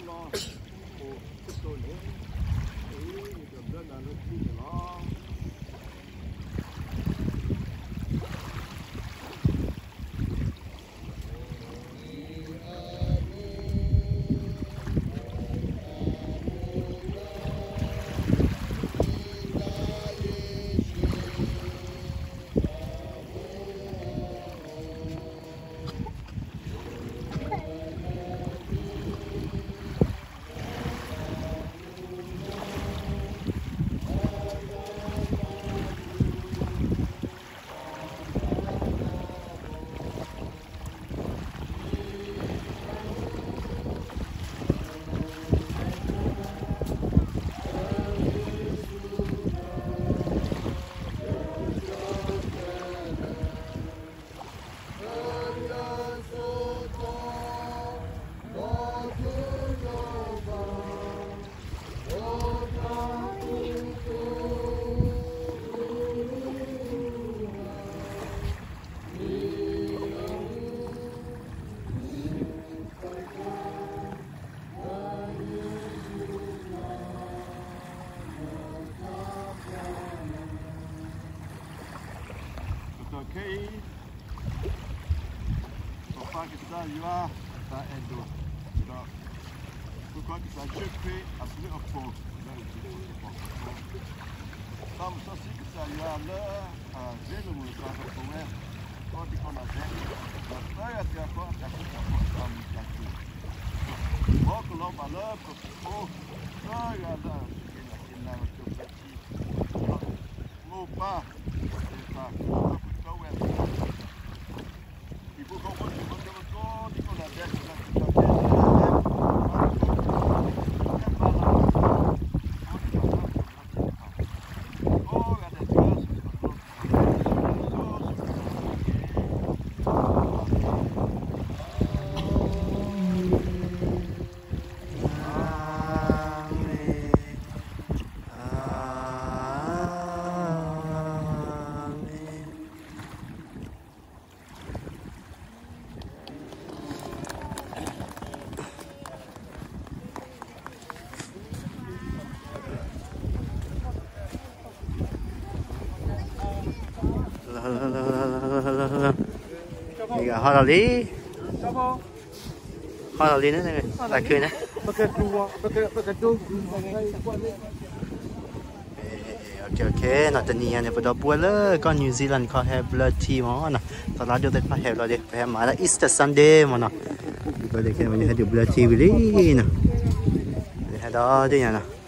Okay. Papa kita juga tak edo. Tak. Bukan kita cuci asli apa. Tam sasi kita juga le. Zelu kita tak boleh. Kau di mana deh? Saya tiap kau tak kita tam kaki. Kau kalau balap kau, saya ada. Kita cuci. Lupa. Hoa lò lý nữa này, lại cười nữa. Ok, nó tên này này bắt đầu bữa lơ, con New Zealand có hay blood tea mà nó, tao nói cho tôi có hay rồi đi, phải mà là Easter Sunday mà nó, bây giờ cái mình hay được blood tea với đi nè, hay đó chứ nhỉ nè.